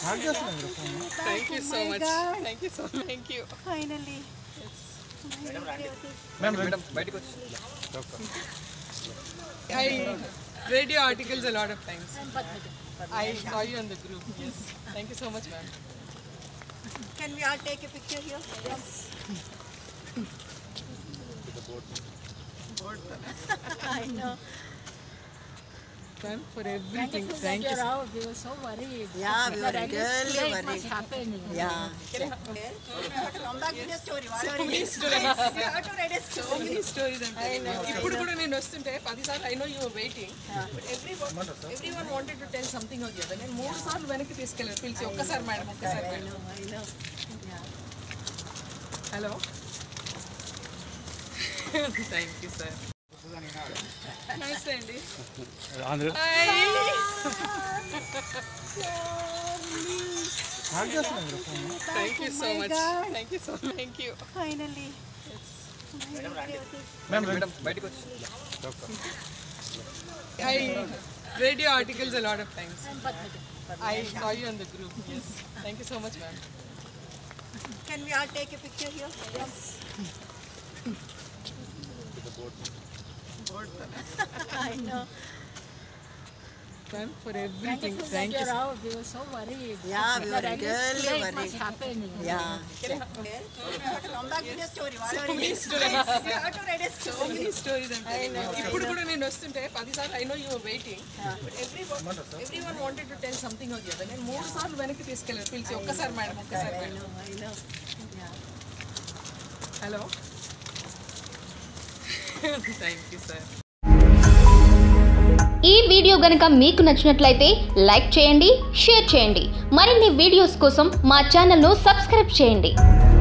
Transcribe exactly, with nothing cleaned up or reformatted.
Thank you so much. Thank you so much. Thank you. Finally. Ma'am, madam, I read your articles a lot of times. I saw you on the group. Yes. Thank you so much, ma'am. Can we all take a picture here? Yes. I know. Ma'am, for everything. Thank you. Out. We were so worried. Yeah, we were But really today it worried. must happen. Yeah. You have to come back with a story. Whatever it is. stories. You have to write a So story. many stories I'm telling you. ఇప్పుడు కూడా నేను వస్తుంటే పదిసార్లు I know you were waiting. Everyone, everyone wanted to tell something or the other. నేను మూడు సార్లు వెనక్కి తీసుకెళ్ళాను పిలిచి ఒక్కసారి మేడం ఒక్కసారి I madam. know, I know. Yeah. Hello. Thank you, sir. Nice అండి. Andhra. Hi. Thank you so much. Thank you so much. Thank you. Finally. Ma'am, madam, I read your articles a lot of times. I saw you on the group. Yes. Thank you so much, ma'am. Can we all take a picture here? Yes. I know. Ma'am, for Thank everything. you. Thank you. Out. We were so worried. Yeah, we were But at least really today it worried. must happen. Yeah. You have to come back with a story. Whatever it is. stories. You have to write a So story. many stories I'm telling you. ఇప్పుడు కూడా నేను వస్తుంటే పదిసార్లు I know you were waiting. Everyone, everyone wanted to tell something or the other. నేను మూడు సార్లు వెనక్కి తీసుకెళ్ళాను పిలిచి ఒక్కసారి మేడం ఒక్కసారి I madam. know, I know. Yeah. Hello. Thank you, sir. ఈ వీడియో గనుక మీకు నచ్చినట్లయితే లైక్ చేయండి, షేర్ చేయండి. మరిన్ని వీడియోస్ కోసం మా ఛానల్ను సబ్స్క్రైబ్ చేయండి.